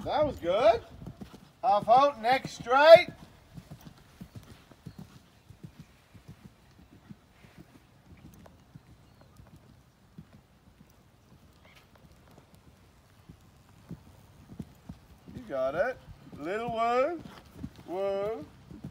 That was good. Half halt, neck straight. You got it. Little woo. Woo.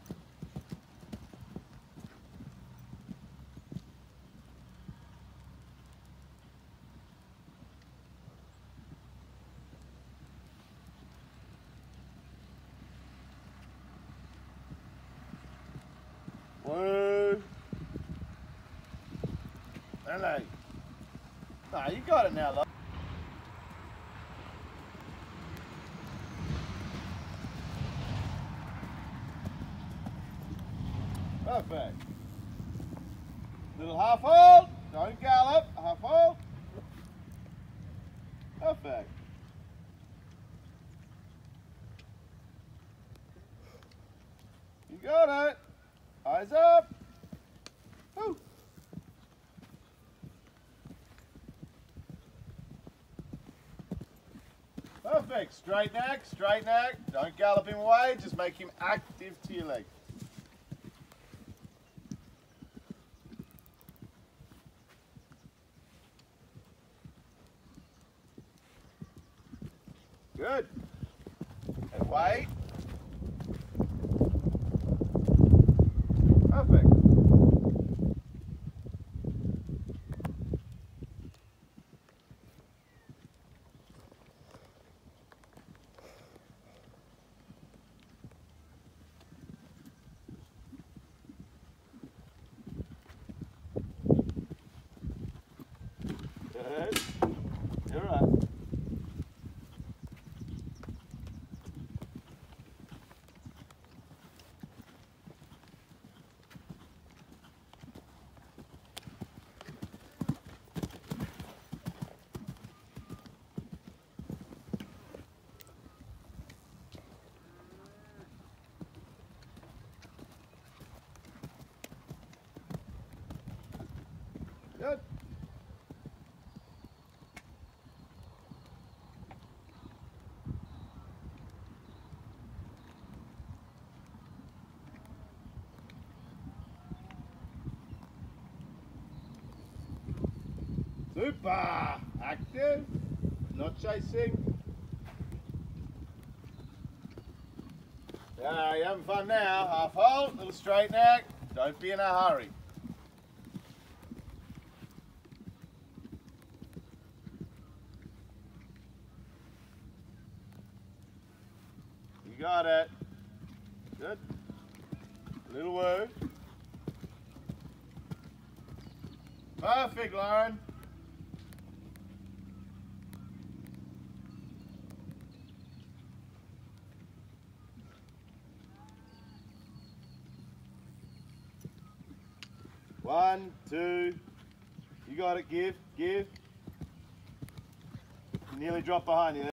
Woo. Hello. No, you got it now, love. Perfect. Little half hold. Don't gallop. Half hold. Perfect. You got it. Eyes up. Woo. Perfect. Straight neck, straight neck. Don't gallop him away. Just make him active to your leg. Good. And wait. Perfect. Good. You're right. Good. Super. Active. Not chasing. Yeah, you're having fun now. Half hold, little straight neck. Don't be in a hurry. You got it. Good. Little woo. Perfect, Lauren. One, two. You got it. Give, give. You nearly dropped behind you.